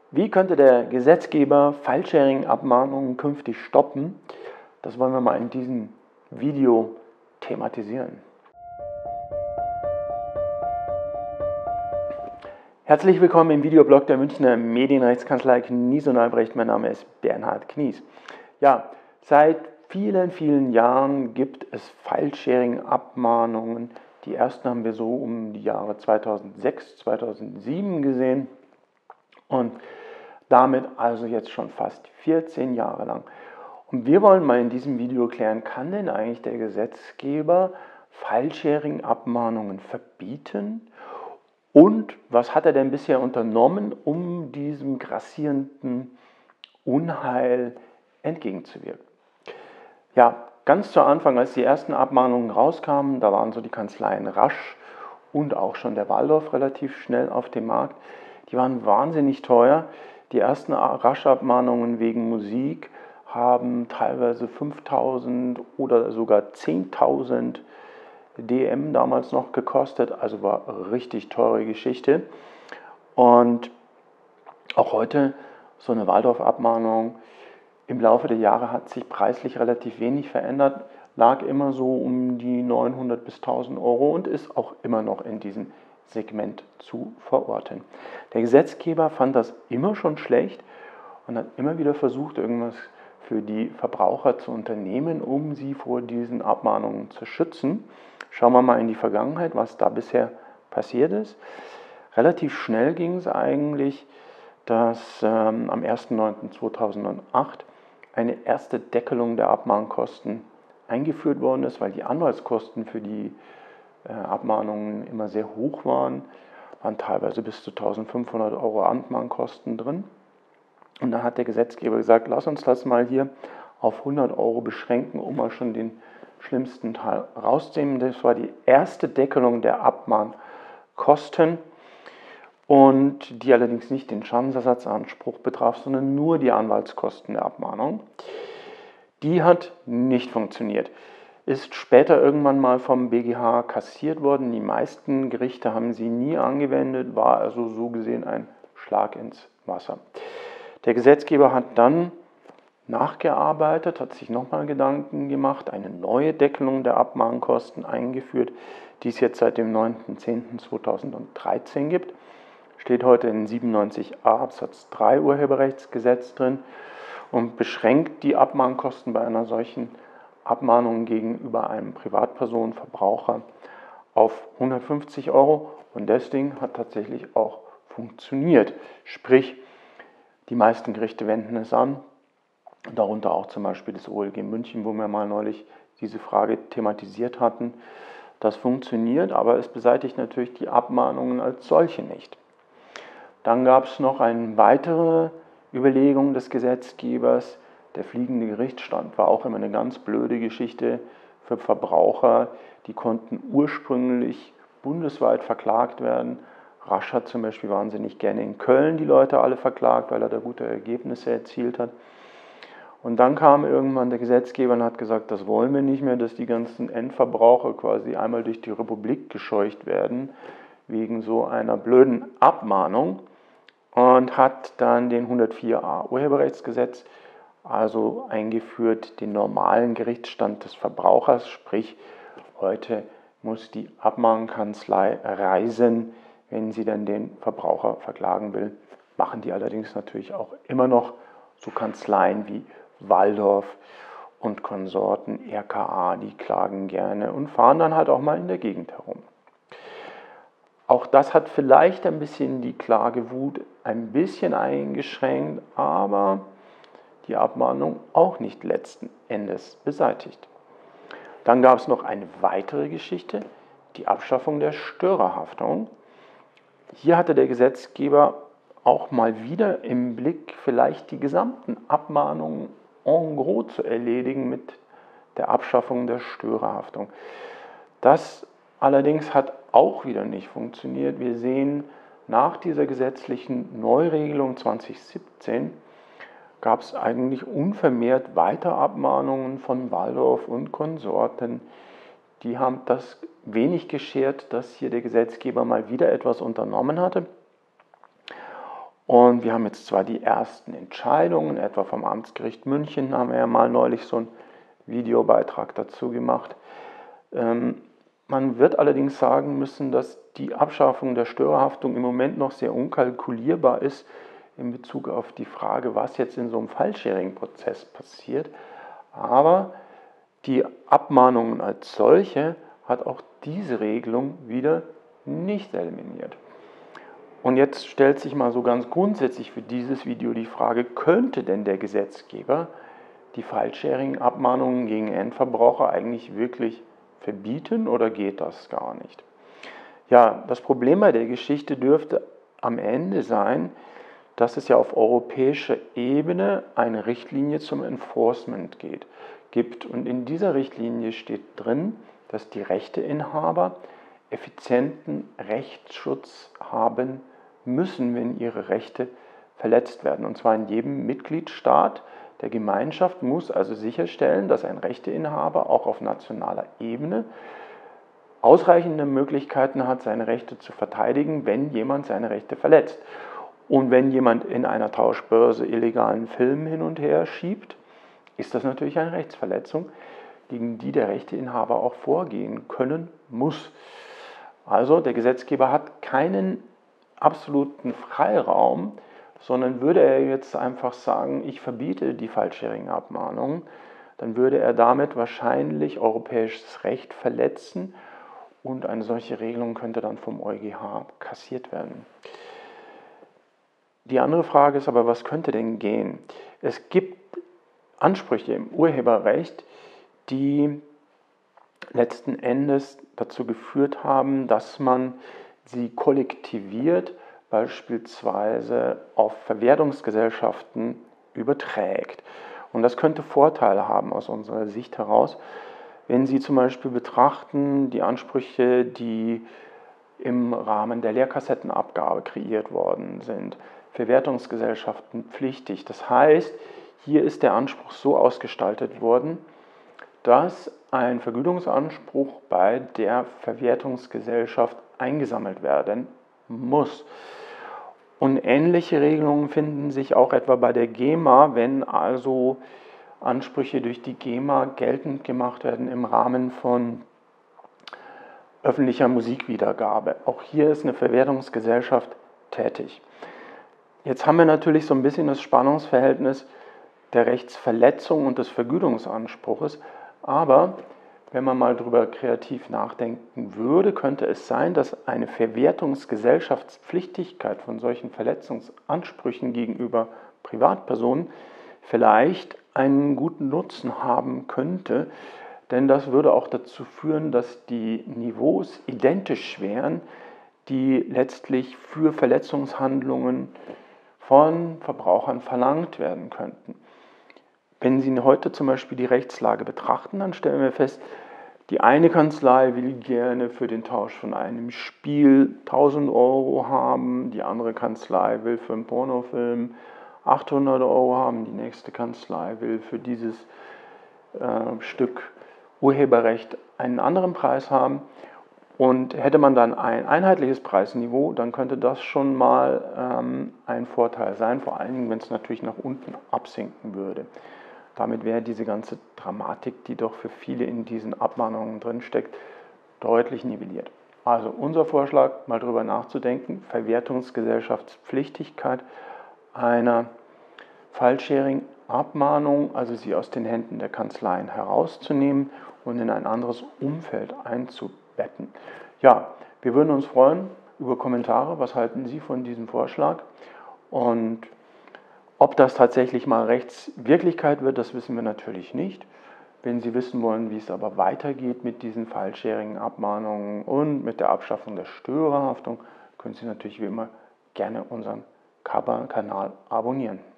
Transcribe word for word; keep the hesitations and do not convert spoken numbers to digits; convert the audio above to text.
Wie könnte der Gesetzgeber File-Sharing-Abmahnungen künftig stoppen? Das wollen wir mal in diesem Video thematisieren. Herzlich willkommen im Videoblog der Münchner Medienrechtskanzlei Knies und Albrecht. Mein Name ist Bernhard Knies. Ja, seit vielen, vielen Jahren gibt es File-Sharing-Abmahnungen. Die ersten haben wir so um die Jahre zweitausendsechs, zweitausendsieben gesehen und damit also jetzt schon fast vierzehn Jahre lang. Und wir wollen mal in diesem Video klären, kann denn eigentlich der Gesetzgeber File-Sharing-Abmahnungen verbieten? Und was hat er denn bisher unternommen, um diesem grassierenden Unheil entgegenzuwirken? Ja, ganz zu Anfang, als die ersten Abmahnungen rauskamen, da waren so die Kanzleien Rasch und auch schon der Waldorf relativ schnell auf dem Markt. Die waren wahnsinnig teuer. Die ersten Rasch-Abmahnungen wegen Musik haben teilweise fünftausend oder sogar zehntausend D M damals noch gekostet, also war eine richtig teure Geschichte. Und auch heute so eine Waldorf-Abmahnung im Laufe der Jahre hat sich preislich relativ wenig verändert, lag immer so um die neunhundert bis tausend Euro und ist auch immer noch in diesem Segment zu verorten. Der Gesetzgeber fand das immer schon schlecht und hat immer wieder versucht, irgendwas für die Verbraucher zu unternehmen, um sie vor diesen Abmahnungen zu schützen. Schauen wir mal in die Vergangenheit, was da bisher passiert ist. Relativ schnell ging es eigentlich, dass ähm, am ersten neunten zweitausendacht eine erste Deckelung der Abmahnkosten eingeführt worden ist, weil die Anwaltskosten für die äh, Abmahnungen immer sehr hoch waren, waren teilweise bis zu eintausendfünfhundert Euro Abmahnkosten drin. Und dann hat der Gesetzgeber gesagt, lass uns das mal hier auf hundert Euro beschränken, um mal schon den schlimmsten Teil rauszunehmen. Das war die erste Deckelung der Abmahnkosten und die allerdings nicht den Schadensersatzanspruch betraf, sondern nur die Anwaltskosten der Abmahnung. Die hat nicht funktioniert. Ist später irgendwann mal vom B G H kassiert worden. Die meisten Gerichte haben sie nie angewendet, war also so gesehen ein Schlag ins Wasser. Der Gesetzgeber hat dann nachgearbeitet, hat sich nochmal Gedanken gemacht, eine neue Deckelung der Abmahnkosten eingeführt, die es jetzt seit dem neunten zehnten zweitausenddreizehn gibt. Steht heute in siebenundneunzig a Absatz drei Urheberrechtsgesetz drin und beschränkt die Abmahnkosten bei einer solchen Abmahnung gegenüber einem Privatperson, Verbraucher auf hundertfünfzig Euro und das Ding hat tatsächlich auch funktioniert. Sprich, die meisten Gerichte wenden es an, darunter auch zum Beispiel das O L G München, wo wir mal neulich diese Frage thematisiert hatten. Das funktioniert, aber es beseitigt natürlich die Abmahnungen als solche nicht. Dann gab es noch eine weitere Überlegung des Gesetzgebers. Der fliegende Gerichtsstand war auch immer eine ganz blöde Geschichte für Verbraucher. Die konnten ursprünglich bundesweit verklagt werden. Rasch hat zum Beispiel wahnsinnig gerne in Köln die Leute alle verklagt, weil er da gute Ergebnisse erzielt hat. Und dann kam irgendwann der Gesetzgeber und hat gesagt, das wollen wir nicht mehr, dass die ganzen Endverbraucher quasi einmal durch die Republik gescheucht werden, wegen so einer blöden Abmahnung. Und hat dann den hundertvier a Urheberrechtsgesetz also eingeführt, den normalen Gerichtsstand des Verbrauchers, sprich heute muss die Abmahnkanzlei reisen, wenn sie dann den Verbraucher verklagen will. Machen die allerdings natürlich auch immer noch so Kanzleien wie Waldorf und Konsorten, R K A, die klagen gerne und fahren dann halt auch mal in der Gegend herum. Auch das hat vielleicht ein bisschen die Klagewut ein bisschen eingeschränkt, aber die Abmahnung auch nicht letzten Endes beseitigt. Dann gab es noch eine weitere Geschichte, die Abschaffung der Störerhaftung. Hier hatte der Gesetzgeber auch mal wieder im Blick, vielleicht die gesamten Abmahnungen en gros zu erledigen mit der Abschaffung der Störerhaftung. Das allerdings hat auch wieder nicht funktioniert. Wir sehen, nach dieser gesetzlichen Neuregelung zweitausendsiebzehn gab es eigentlich unvermehrt weiter Abmahnungen von Waldorf und Konsorten. Die haben das wenig geschert, dass hier der Gesetzgeber mal wieder etwas unternommen hatte. Und wir haben jetzt zwar die ersten Entscheidungen, etwa vom Amtsgericht München, haben wir ja mal neulich so einen Videobeitrag dazu gemacht. Ähm, man wird allerdings sagen müssen, dass die Abschaffung der Störerhaftung im Moment noch sehr unkalkulierbar ist in Bezug auf die Frage, was jetzt in so einem File-Sharing-Prozess passiert. Aber die Abmahnungen als solche hat auch diese Regelung wieder nicht eliminiert. Und jetzt stellt sich mal so ganz grundsätzlich für dieses Video die Frage, könnte denn der Gesetzgeber die File-Sharing-Abmahnungen gegen Endverbraucher eigentlich wirklich verbieten oder geht das gar nicht? Ja, das Problem bei der Geschichte dürfte am Ende sein, dass es ja auf europäischer Ebene eine Richtlinie zum Enforcement geht, gibt. Und in dieser Richtlinie steht drin, dass die Rechteinhaber effizienten Rechtsschutz haben müssen, wenn ihre Rechte verletzt werden. Und zwar in jedem Mitgliedstaat der Gemeinschaft muss also sicherstellen, dass ein Rechteinhaber auch auf nationaler Ebene ausreichende Möglichkeiten hat, seine Rechte zu verteidigen, wenn jemand seine Rechte verletzt. Und wenn jemand in einer Tauschbörse illegalen Film hin und her schiebt, ist das natürlich eine Rechtsverletzung, gegen die der Rechteinhaber auch vorgehen können muss. Also der Gesetzgeber hat keinen absoluten Freiraum, sondern würde er jetzt einfach sagen, ich verbiete die File-Sharing-Abmahnung, dann würde er damit wahrscheinlich europäisches Recht verletzen und eine solche Regelung könnte dann vom EuGH kassiert werden. Die andere Frage ist aber, was könnte denn gehen? Es gibt Ansprüche im Urheberrecht, die letzten Endes dazu geführt haben, dass man sie kollektiviert, beispielsweise auf Verwertungsgesellschaften überträgt. Und das könnte Vorteile haben aus unserer Sicht heraus, wenn Sie zum Beispiel betrachten die Ansprüche, die im Rahmen der Leerkassettenabgabe kreiert worden sind. Verwertungsgesellschaften pflichtig. Das heißt, hier ist der Anspruch so ausgestaltet worden, dass ein Vergütungsanspruch bei der Verwertungsgesellschaft eingesammelt werden muss. Und ähnliche Regelungen finden sich auch etwa bei der GEMA, wenn also Ansprüche durch die GEMA geltend gemacht werden im Rahmen von öffentlicher Musikwiedergabe. Auch hier ist eine Verwertungsgesellschaft tätig. Jetzt haben wir natürlich so ein bisschen das Spannungsverhältnis der Rechtsverletzung und des Vergütungsanspruches, aber wenn man mal darüber kreativ nachdenken würde, könnte es sein, dass eine Verwertungsgesellschaftspflichtigkeit von solchen Verletzungsansprüchen gegenüber Privatpersonen vielleicht einen guten Nutzen haben könnte, denn das würde auch dazu führen, dass die Niveaus identisch wären, die letztlich für Verletzungshandlungen von Verbrauchern verlangt werden könnten. Wenn Sie heute zum Beispiel die Rechtslage betrachten, dann stellen wir fest, die eine Kanzlei will gerne für den Tausch von einem Spiel tausend Euro haben, die andere Kanzlei will für einen Pornofilm achthundert Euro haben, die nächste Kanzlei will für dieses äh, Stück Urheberrecht einen anderen Preis haben. Und hätte man dann ein einheitliches Preisniveau, dann könnte das schon mal ähm, ein Vorteil sein, vor allen Dingen, wenn es natürlich nach unten absinken würde. Damit wäre diese ganze Dramatik, die doch für viele in diesen Abmahnungen drinsteckt, deutlich nivelliert. Also unser Vorschlag, mal drüber nachzudenken, Verwertungsgesellschaftspflichtigkeit einer File-Sharing-Abmahnung, also sie aus den Händen der Kanzleien herauszunehmen und in ein anderes Umfeld einzubetten. Ja, wir würden uns freuen über Kommentare. Was halten Sie von diesem Vorschlag? Und ob das tatsächlich mal Rechtswirklichkeit wird, das wissen wir natürlich nicht. Wenn Sie wissen wollen, wie es aber weitergeht mit diesen File-Sharing-Abmahnungen und mit der Abschaffung der Störerhaftung, können Sie natürlich wie immer gerne unseren Kanal abonnieren.